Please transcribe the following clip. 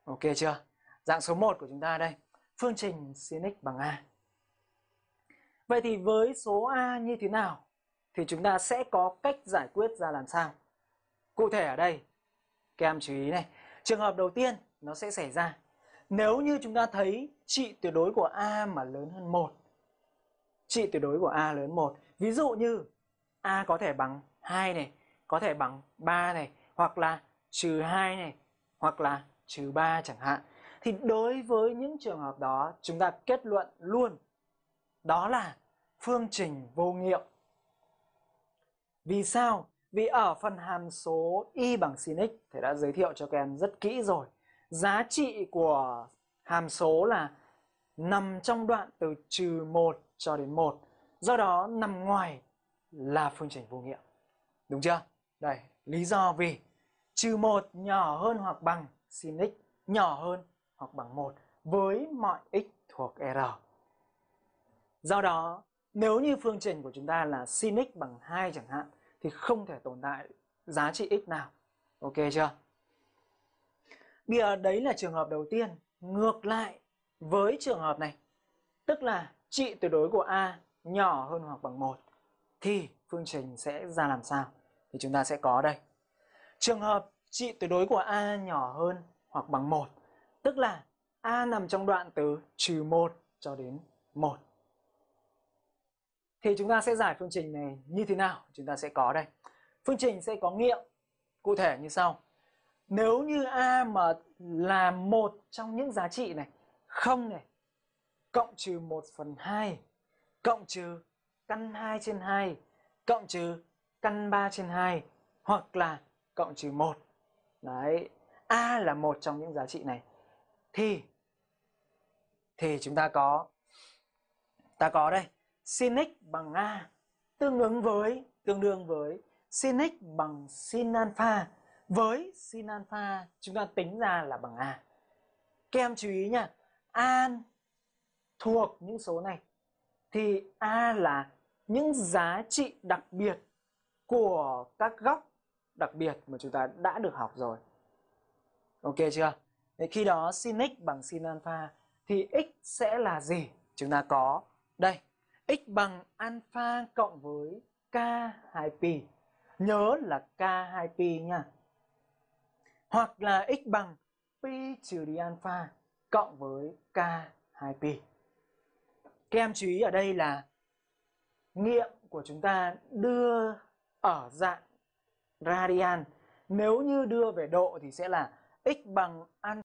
Ok chưa? Dạng số 1 của chúng ta đây, phương trình sin x bằng A. Vậy thì với số A như thế nào thì chúng ta sẽ có cách giải quyết ra làm sao? Cụ thể ở đây, các em chú ý này, trường hợp đầu tiên nó sẽ xảy ra nếu như chúng ta thấy trị tuyệt đối của A mà lớn hơn 1. Trị tuyệt đối của A lớn 1. Ví dụ như A có thể bằng 2 này, có thể bằng 3 này, hoặc là trừ 2 này, hoặc là trừ 3 chẳng hạn. Thì đối với những trường hợp đó, chúng ta kết luận luôn đó là phương trình vô nghiệm. Vì sao? Vì ở phần hàm số y bằng sin x thầy đã giới thiệu cho các em rất kỹ rồi. Giá trị của hàm số là nằm trong đoạn từ trừ 1 cho đến 1. Do đó nằm ngoài là phương trình vô nghiệm. Đúng chưa? Đây, lý do vì trừ 1 nhỏ hơn hoặc bằng sin x nhỏ hơn hoặc bằng 1 với mọi x thuộc R. Do đó, nếu như phương trình của chúng ta là sin x bằng 2 chẳng hạn thì không thể tồn tại giá trị x nào. Ok chưa? Bây giờ đấy là trường hợp đầu tiên. Ngược lại với trường hợp này, tức là trị tuyệt đối của A nhỏ hơn hoặc bằng 1 thì phương trình sẽ ra làm sao? Thì chúng ta sẽ có đây. Trường hợp trị tuyệt đối của A nhỏ hơn hoặc bằng 1, tức là A nằm trong đoạn từ trừ 1 cho đến 1. Thì chúng ta sẽ giải phương trình này như thế nào? Chúng ta sẽ có đây. Phương trình sẽ có nghiệm cụ thể như sau. Nếu như A mà là một trong những giá trị này, 0 này, cộng trừ 1/2, cộng trừ căn 2 trên 2, cộng trừ căn 3 trên 2, hoặc là cộng trừ 1. Đấy, A là một trong những giá trị này. Thì chúng ta có đây, sin x bằng A tương đương với sin x bằng sin alpha. Với sin alpha chúng ta tính ra là bằng A. Các em chú ý nha, A thuộc những số này thì A là những giá trị đặc biệt của các góc đặc biệt mà chúng ta đã được học rồi. Ok chưa? Thế khi đó sin x bằng sin alpha thì x sẽ là gì? Chúng ta có đây, x bằng alpha cộng với k2pi. Nhớ là k2pi nha. Hoặc là x bằng pi trừ đi alpha cộng với k2pi. Các em chú ý ở đây là nghiệm của chúng ta đưa ở dạng radian. Nếu như đưa về độ thì sẽ là x bằng alpha